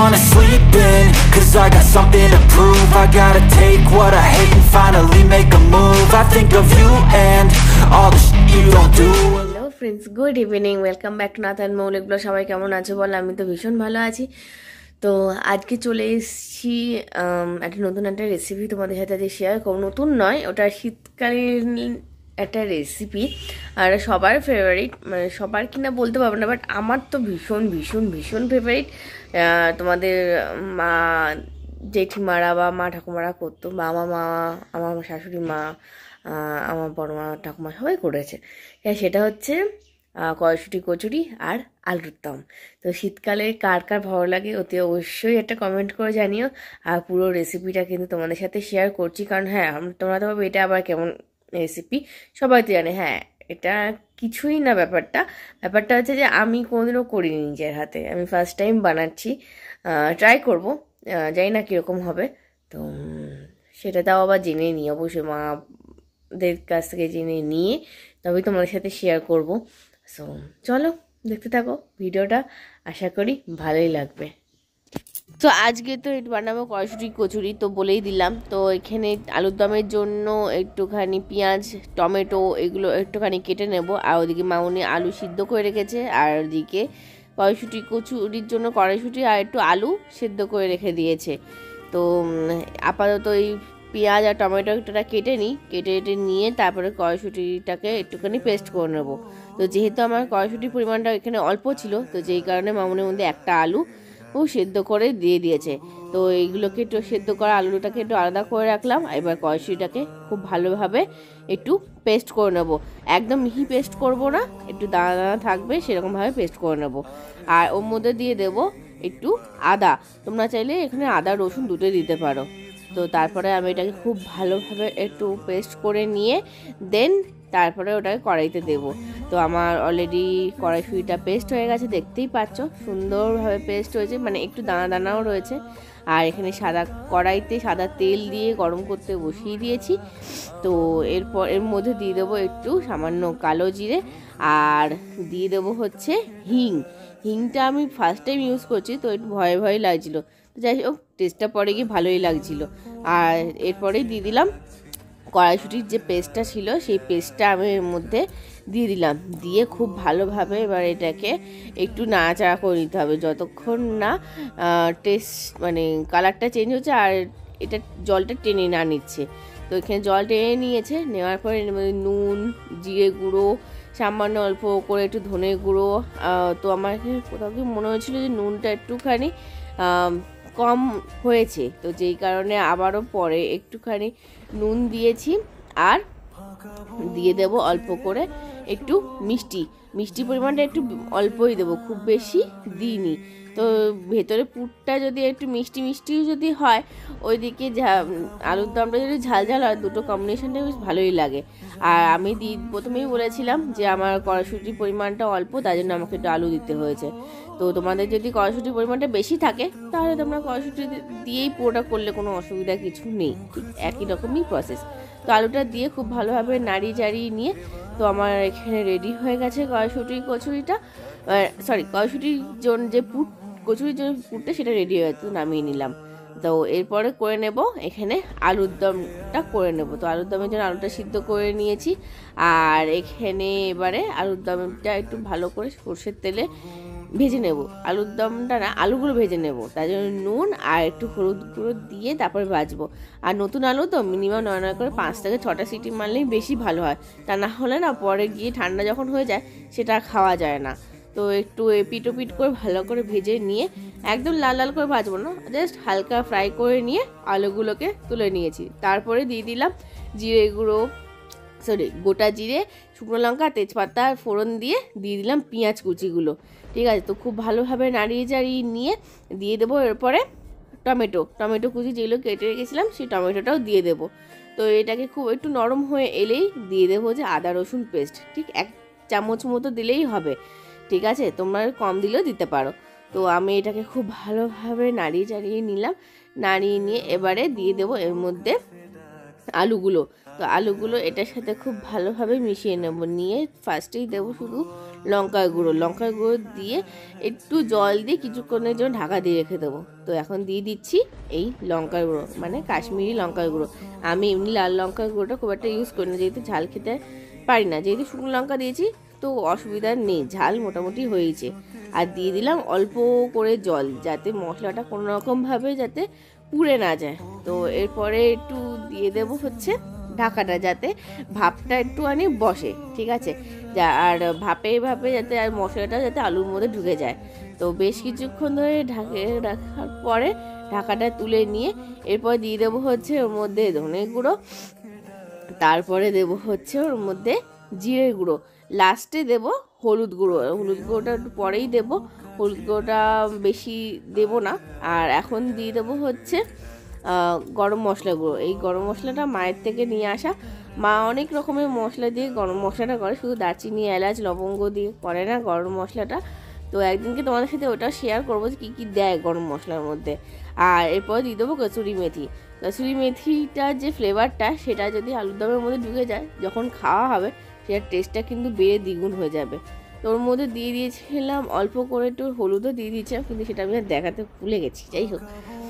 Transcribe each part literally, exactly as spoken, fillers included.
wanna sleep in, cause I got something to prove. I gotta take what I hate and finally make a move. I think of you and all the shit you don't do. Hello friends, good evening, welcome back to Nathan Moulik blog. সবাই কেমন আছো বলো? আমি তো ভীষণ ভালো আছি। তো আজকে চলে এসেছি একটা নতুন একটা রেসিপি তোমাদের সাথে আজকে শেয়ার করব। নতুন নয়, ওটা শীতকালীন একটা রেসিপি আর সবার ফেভারিট, মানে সবার কিনা বলতে পারবো না, বাট আমার তো ভীষণ ভীষণ ভীষণ ফেভারিট। তোমাদের মা জেঠিমারা বা মা ঠাকুমারা করতো, বা আমার মা, আমার শাশুড়ি মা, আমার বড় মা ঠাকুমা সবাই করেছে। সেটা হচ্ছে কড়াইশুঁটি কচুরি আর আলুর দম। তো শীতকালে কার কার ভালো লাগে অতি অবশ্যই একটা কমেন্ট করে জানিও। আর পুরো রেসিপিটা কিন্তু তোমাদের সাথে শেয়ার করছি, কারণ হ্যাঁ তোমরা তো ভাবে এটা আবার কেমন রেসিপি, সবাই তো জানে। হ্যাঁ, এটা কিছুই না, ব্যাপারটা ব্যাপারটা হচ্ছে যে আমি কোনোদিনও করিনি নিজের হাতে, আমি ফার্স্ট টাইম বানাচ্ছি, ট্রাই করবো, জানি না কীরকম হবে। তো সেটা তাও আবার জেনে নিই, অবশ্যই মাদের কাছ থেকে জেনে নিয়ে তবেই তোমাদের সাথে শেয়ার করব। সো চলো দেখতে থাকো ভিডিওটা, আশা করি ভালোই লাগবে। তো আজকে তো এটা বানাবো কড়াইশুঁটি কচুরি, তো বলেই দিলাম। তো এখানে আলুর দমের জন্য একটুখানি পেঁয়াজ, টমেটো এগুলো একটুখানি কেটে নেব। আর ওদিকে মাউনি আলু সিদ্ধ করে রেখেছে, আর ওদিকে কড়াইশুঁটি কচুরির জন্য কড়াইশুঁটি আর একটু আলু সিদ্ধ করে রেখে দিয়েছে। তো আপাতত এই পেঁয়াজ আর টমেটোটা কেটে নিই, কেটে কেটে নিয়ে তারপরে কড়াইশুঁটিটাকে একটুখানি পেস্ট করে নেব। তো যেহেতু আমার কড়াইশুঁটির পরিমাণটা এখানে অল্প ছিল, তো যেই কারণে মামুনের মধ্যে একটা আলু ও সেদ্ধ করে দিয়ে দিয়েছে। তো এইগুলোকে একটু সেদ্ধ করা আলুটাকে একটু আলাদা করে রাখলাম। এবার কড়াইশুঁটিটাকে খুব ভালোভাবে একটু পেস্ট করে নেব। একদম মিহি পেস্ট করব না, একটু দানা দানা থাকবে সেরকমভাবে পেস্ট করে নেব। আর ওর মধ্যে দিয়ে দেব একটু আদা, তোমরা চাইলে এখানে আদা রসুন দুটোই দিতে পারো। তো তারপরে আমি এটাকে খুব ভালোভাবে একটু পেস্ট করে নিয়ে দেন তারপরে ওটাকে কড়াইতে দেব। তো আমার অলরেডি কড়াইশুঁটিটা পেস্ট হয়ে গেছে, দেখতেই পাচ্ছ সুন্দরভাবে পেস্ট হয়েছে, মানে একটু দানা দানাও রয়েছে। আর এখানে সাদা কড়াইতে সাদা তেল দিয়ে গরম করতে বসিয়ে দিয়েছি। তো এরপর এর মধ্যে দিয়ে দেবো একটু সামান্য কালো জিরে, আর দিয়ে দেবো হচ্ছে হিং। হিংটা আমি ফার্স্ট টাইম ইউজ করছি, তো একটু ভয়ে ভয়ে লাগছিলো, তো যাই হোক টেস্টটা পরে গিয়ে ভালোই লাগছিল। আর এরপরেই দিয়ে দিলাম কড়াইশুঁটির যে পেস্টটা ছিল, সেই পেস্টটা আমি এর মধ্যে দিয়ে দিলাম। দিয়ে খুব ভালোভাবে এবার এটাকে একটু নাড়াচাড়া করে নিতে হবে যতক্ষণ না টেস্ট মানে কালারটা চেঞ্জ হচ্ছে আর এটা জলটা টেনে না নিচ্ছে। তো এখানে জল টেনে নিয়েছে, নেওয়ার পরে নুন, জিরে গুঁড়ো, সামান্য অল্প করে একটু ধনে গুঁড়ো। তো আমার এখানে কোথাও কি মনে হয়েছিল যে নুনটা একটুখানি কম হয়েছে, তো যেই কারণে আবারও পরে একটুখানি নুন দিয়েছি। আর দিয়ে দেব অল্প করে একটু মিষ্টি, মিষ্টি পরিমাণটা একটু অল্পই দেবো, খুব বেশি দিইনি। তো ভেতরে পুরটা যদি একটু মিষ্টি মিষ্টিও যদি হয়, ওইদিকে আলুর দমটা যদি ঝাল ঝাল হয়, দুটো কম্বিনেশনটা বেশ ভালোই লাগে। আর আমি দি প্রথমেই বলেছিলাম যে আমার কড়াইশুঁটির পরিমাণটা অল্প, তাই জন্য আমাকে একটু আলু দিতে হয়েছে। তো তোমাদের যদি কড়াইশুঁটির পরিমাণটা বেশি থাকে, তাহলে তোমরা কড়াইশুঁটি দিয়েই পুরোটা করলে কোনো অসুবিধা কিছু নেই, ঠিক একই রকমই প্রসেস। তো আলুটা দিয়ে খুব ভালোভাবে নাড়িয়ে চাড়িয়ে নিয়ে তো আমার এখানে রেডি হয়ে গেছে কড়াইশুঁটি কচুরিটা, সরি কড়াইশুঁটির জন্য যে পুর, কচুরির জন্য পুরটা সেটা রেডি হয়ে গেছে, নামিয়ে নিলাম। তো এরপরে করে নেব এখানে আলুর দমটা করে নেব। তো আলুর দমের জন্য আলুটা সিদ্ধ করে নিয়েছি। আর এখানে এবারে আলুর দমটা একটু ভালো করে সর্ষের তেলে ভেজে নেব। আলুর দমটা না, আলুগুলো ভেজে নেব, তার জন্য নুন আর একটু হলুদ গুঁড়ো দিয়ে তারপরে ভাজবো। আর নতুন আলু তো মিনিমাম নয় নয় করে পাঁচ থেকে ছটা সিটি মারলেই বেশি ভালো হয়, তা না হলে না পরে গিয়ে ঠান্ডা যখন হয়ে যায় সেটা খাওয়া যায় না। তো একটু এপিট ওপিট করে ভালো করে ভেজে নিয়ে, একদম লাল লাল করে ভাজবো না, জাস্ট হালকা ফ্রাই করে নিয়ে আলুগুলোকে তুলে নিয়েছি। তারপরে দিয়ে দিলাম জিরে গুঁড়ো, সরি গোটা জিরে, শুকনো লঙ্কা, তেজপাতা ফোড়ন দিয়ে দিয়ে দিলাম পেঁয়াজ কুচিগুলো। ঠিক আছে, তো খুব ভালোভাবে নাড়িয়ে চাড়িয়ে নিয়ে দিয়ে দেবো এরপরে টমেটো, টমেটো কুচি যেগুলো কেটে রেখেছিলাম সেই টমেটোটাও দিয়ে দেবো। তো এটাকে খুব একটু নরম হয়ে এলেই দিয়ে দেবো যে আদা রসুন পেস্ট, ঠিক এক চামচ মতো দিলেই হবে। ঠিক আছে, তোমরা কম দিলেও দিতে পারো। তো আমি এটাকে খুব ভালোভাবে নাড়িয়ে চাড়িয়ে নিলাম। নাড়িয়ে নিয়ে এবারে দিয়ে দেবো এর মধ্যে আলুগুলো। তো আলুগুলো এটার সাথে খুব ভালোভাবে মিশিয়ে নেব, নিয়ে ফার্স্টেই দেবো শুধু লঙ্কার গুঁড়ো। লঙ্কার গুঁড়ো দিয়ে একটু জল দিয়ে কিছুক্ষণের জন্য ঢাকা দিয়ে রেখে দেবো। তো এখন দিয়ে দিচ্ছি এই লঙ্কার গুঁড়ো, মানে কাশ্মীরি লঙ্কার গুঁড়ো। আমি এমনি লাল লঙ্কার গুঁড়োটা খুব একটা ইউজ করি না, যেহেতু ঝাল খেতে পারি না। যেহেতু শুকনো লঙ্কা দিয়েছি তো অসুবিধা নেই, ঝাল মোটামুটি হয়েছে। আর দিয়ে দিলাম অল্প করে জল, যাতে মশলাটা কোনো রকমভাবে যাতে পুড়ে না যায়। তো এরপরে একটু দিয়ে দেব হচ্ছে ঢাকাটা, যাতে ভাপটা একটুখানি বসে, ঠিক আছে। যা আর ভাপে ভাপে যাতে আর মশলাটা যাতে আলুর মধ্যে ঢুকে যায়। তো বেশ কিছুক্ষণ ধরে ঢাকে রাখার পরে ঢাকাটা তুলে নিয়ে এরপর দিয়ে দেবো হচ্ছে ওর মধ্যে ধনে গুঁড়ো, তারপরে দেব হচ্ছে ওর মধ্যে জিরে গুঁড়ো, লাস্টে দেব হলুদ গুঁড়ো। হলুদ গুঁড়োটা একটু পরেই দেব, হলুদ গুঁড়োটা বেশি দেব না। আর এখন দিয়ে দেবো হচ্ছে গরম মশলা গুঁড়ো। এই গরম মশলাটা মায়ের থেকে নিয়ে আসা, মা অনেক রকমের মশলা দিয়ে গরম মশলাটা করে, শুধু দারচিনি এলাচ লবঙ্গ দিয়ে করে না গরম মশলাটা। তো একদিনকে তোমাদের সাথে ওটা শেয়ার করবো যে কী কী দেয় গরম মশলার মধ্যে। আর এরপর দিয়ে দেবো কসুরি মেথি। কসুরি মেথিটার যে ফ্লেভারটা সেটা যদি আলুর দমের মধ্যে ঢুকে যায়, যখন খাওয়া হবে সেটার টেস্টটা কিন্তু বেড়ে দ্বিগুণ হয়ে যাবে। তো ওর মধ্যে দিয়ে দিয়েছিলাম অল্প করে একটু হলুদও দিয়ে দিয়েছিলাম, কিন্তু সেটা আমি আর দেখাতে ভুলে গেছি। যাই হোক,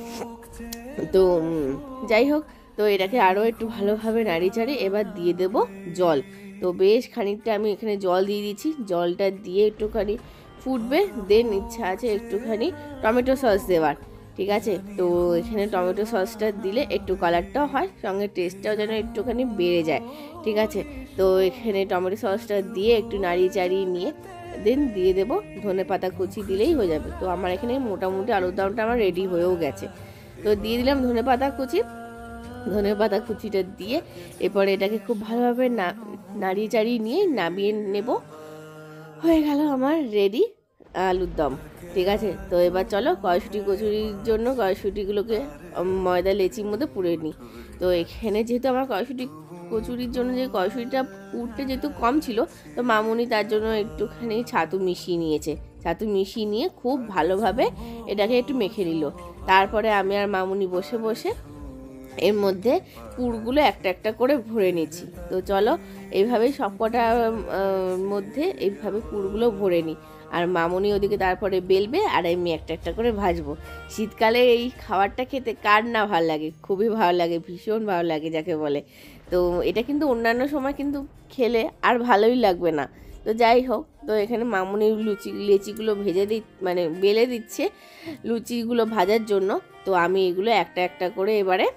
তো যাই হোক তো এটাকে আরও একটু ভালোভাবে নাড়ি চাড়ি এবার দিয়ে দেব জল। তো বেশ খানিকটা আমি এখানে জল দিয়ে দিচ্ছি, জলটা দিয়ে একটুখানি ফুটবে, দেন ইচ্ছা আছে একটুখানি টমেটো সস দেওয়ার, ঠিক আছে। তো এখানে টমেটো সসটা দিলে একটু কালারটাও হয়, সঙ্গে টেস্টটাও যেন একটুখানি বেড়ে যায়, ঠিক আছে। তো এখানে টমেটো সসটা দিয়ে একটু নাড়িয়ে চাড়িয়ে নিয়ে দেন দিয়ে দেবো ধনে পাতা কুচি, দিলেই হয়ে যাবে। তো আমার এখানে মোটামুটি আলুর দমটা আমার রেডি হয়েও গেছে। তো দিয়ে দিলাম ধনে পাতা কুচি, ধনে পাতা কুচিটা দিয়ে এরপরে এটাকে খুব ভালোভাবে না নাড়িয়ে চাড়িয়ে নিয়ে নামিয়ে নেব। হয়ে গেল আমার রেডি আলুর দম, ঠিক আছে। তো এবার চলো কড়াইশুঁটি কচুরির জন্য কড়াইশুঁটিগুলোকে ময়দা লেচির মধ্যে পুড়ে নিই। তো এখানে যেহেতু আমার কড়াইশুঁটি কচুরির জন্য যে কড়াইশুঁটিটা পুরটা যেহেতু কম ছিল, তো মামুনি তার জন্য একটুখানি ছাতু মিশিয়ে নিয়েছে। ছাতু মিশিয়ে নিয়ে খুব ভালোভাবে এটাকে একটু মেখে নিল। তারপরে আমি আর মামুনি বসে বসে এর মধ্যে পুরগুলো একটা একটা করে ভরে নিচ্ছি। তো চলো এইভাবেই সবকটার মধ্যে এইভাবে পুরগুলো ভরে নিই। আর মামুনি ওদিকে তারপরে বেলবে আর আমি একটা একটা করে ভাজবো। শীতকালে এই খাবারটা খেতে কার না ভালো লাগে, খুবই ভালো লাগে, ভীষণ ভালো লাগে যাকে বলে। তো এটা কিন্তু অন্যান্য সময় কিন্তু খেলে আর ভালোই লাগবে না। তো যাই হোক, তো এখানে মামুনি লুচি লেচিগুলো ভেজে দি মানে বেলে দিচ্ছে লুচিগুলো ভাজার জন্য। তো আমি এগুলো একটা একটা করে এবারে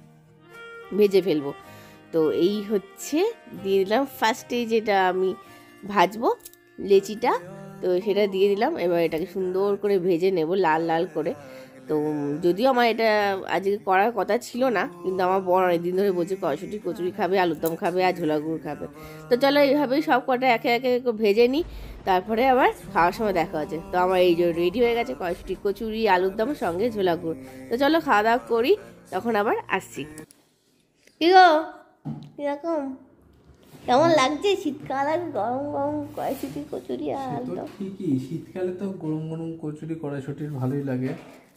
ভেজে ফেলবো। তো এই হচ্ছে দিয়ে দিলাম ফার্স্টে যেটা আমি ভাজবো লেচিটা, তো সেটা দিয়ে দিলাম। এবার এটাকে সুন্দর করে ভেজে নেব লাল লাল করে। তো যদিও আমার এটা আজকে করার কথা ছিল না, কিন্তু আমার বড় অনেকদিন ধরে বলছে কড়াইশুঁটি কচুরি খাবে, আলুর দম খাবে আর ঝোলা গুড় খাবে। তো চলো এইভাবেই সব কটা একে একে ভেজে নিই, তারপরে আবার খাওয়ার সময় দেখা হচ্ছে। তো আমার এই যে রেডি হয়ে গেছে কড়াইশুঁটি কচুরি আলুর দম সঙ্গে ঝোলা গুড়। তো চলো খাওয়া দাওয়া করি, তখন আবার আসছি। কি গো কিরকম কেমন লাগছে শীতকালে গরম গরম কড়াইশুঁটি কচুরি আর আলুর দম? ঠিকই, শীতকালে তো গরম গরম কচুরি কড়াইশুঁটির ভালোই লাগে।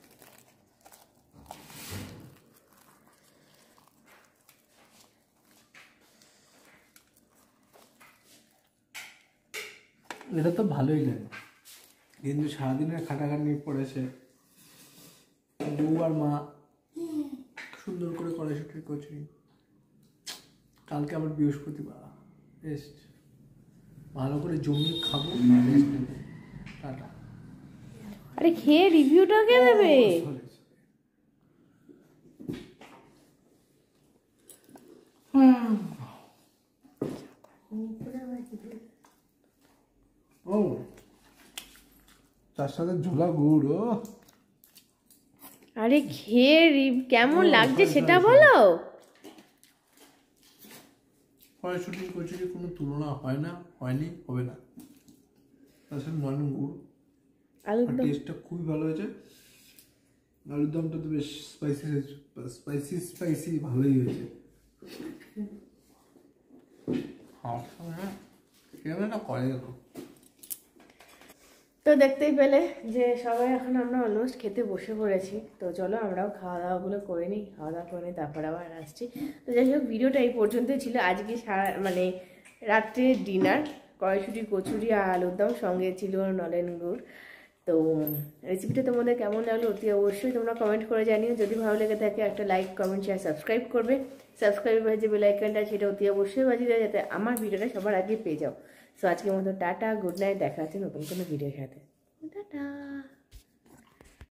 এটা তো ভালোই লাগে, কিন্তু সারাদিনের খাটাখাটনি পড়েছে, বউ আর মা সুন্দর করে কড়াইশুঁটির কচুরি। কালকে আবার বৃহস্পতিবার, বেস্ট ভালো করে জমিয়ে খাবো। টাটা। আরে খেয়ে রিভিউটা কে দেবে? ও তার সাথে ঝোলা গুড়। ও আরে খেয়ে কেমন লাগছে সেটা বলো। কড়াইশুঁটির কচুরি কোনো তুলনা হয় না, হয়নি, হবে না। তার সাথে নরম গুড়, আলুর দম টেস্টটা খুবই ভালো হয়েছে। আলুর দমটা তো বেশ স্পাইসি স্পাইসি স্পাইসি ভালোই হয়েছে। হ্যাঁ কেমন না করে দেখো। তো দেখতেই পেলে যে সবাই এখন আমরা অলমোস্ট খেতে বসে পড়েছি। তো চলো আমরাও খাওয়া দাওয়াগুলো করে নিই, খাওয়া দাওয়া করে নিই, তারপর আবার আসছি। তো যাই হোক, ভিডিওটা এই পর্যন্তই ছিল আজকে। সারা মানে রাত্রে ডিনার কড়াইশুঁটি, কচুরি আর আলুর দম, সঙ্গে ছিল নলেন গুড়। তো রেসিপিটা তোমাদের কেমন লাগলো অতি অবশ্যই তোমরা কমেন্ট করে জানিও। যদি ভালো লেগে থাকে একটা লাইক, কমেন্ট, শেয়ার, সাবস্ক্রাইব করবে। সাবস্ক্রাইবের যে বেল আইকনটা সেটা অতি অবশ্যই বাজিয়ে দেয়, যাতে আমার ভিডিওটা সবার আগে পেয়ে যাও। সো আজকের মতো টাটা, গুড নাইট, দেখা হচ্ছে নতুন কোনো ভিডিওর সাথে। টাটা।